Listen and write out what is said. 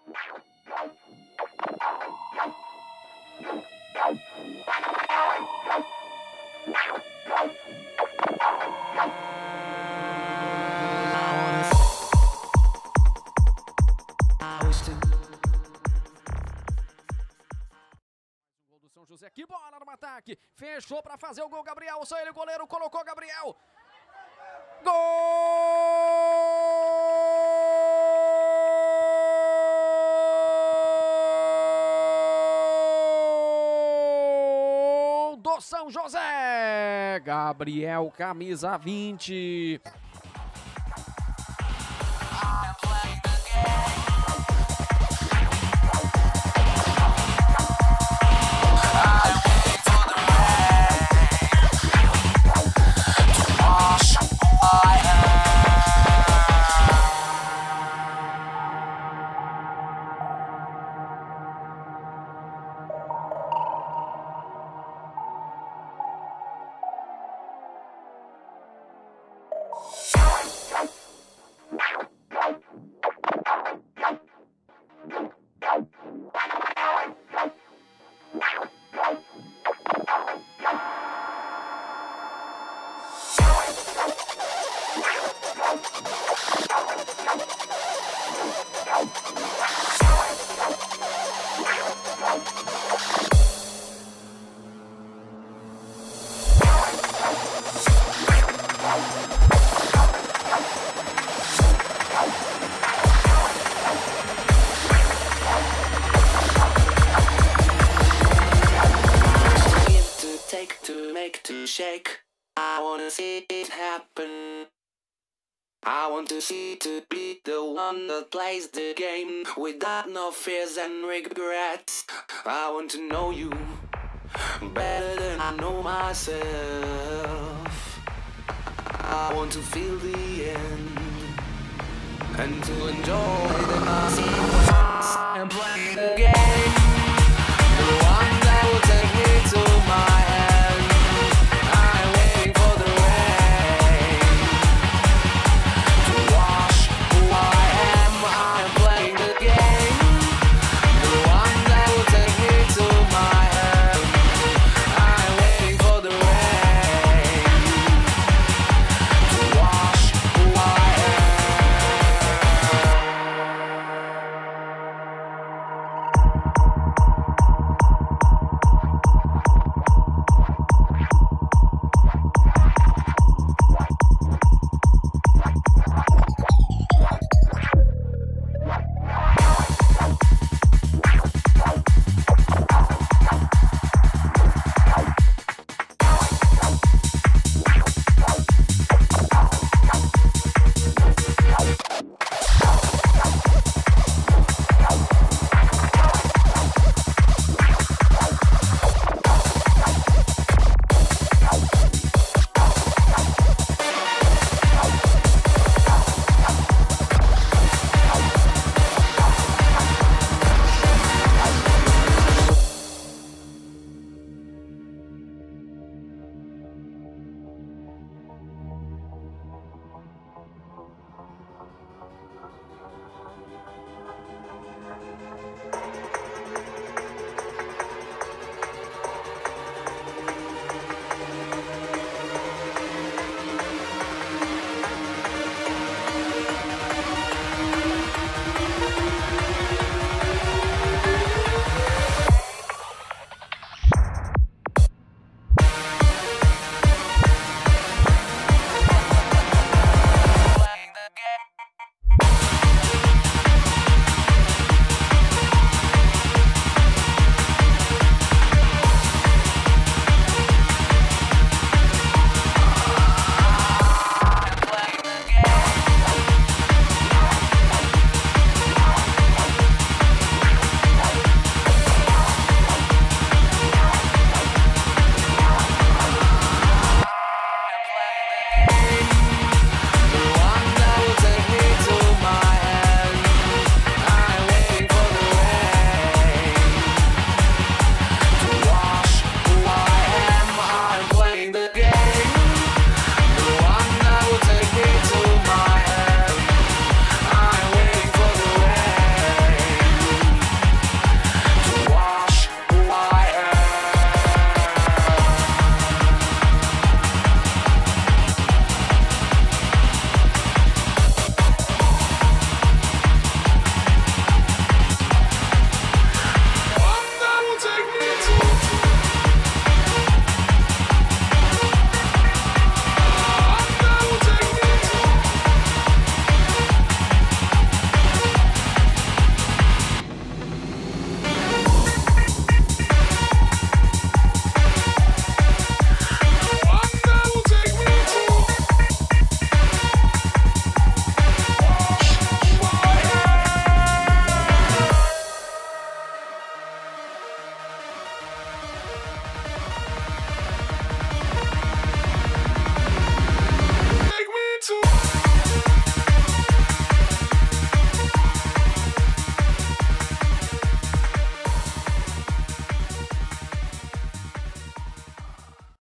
São José, que bola no ataque, fechou para fazer o gol, Gabriel, só ele o goleiro, colocou Gabriel, gol do São José, Gabriel, camisa 20. To shake, I wanna see it happen. I want to see to be the one that plays the game without no fears and regrets. I want to know you better than I know myself. I want to feel the end and to enjoy the consequence and play the game.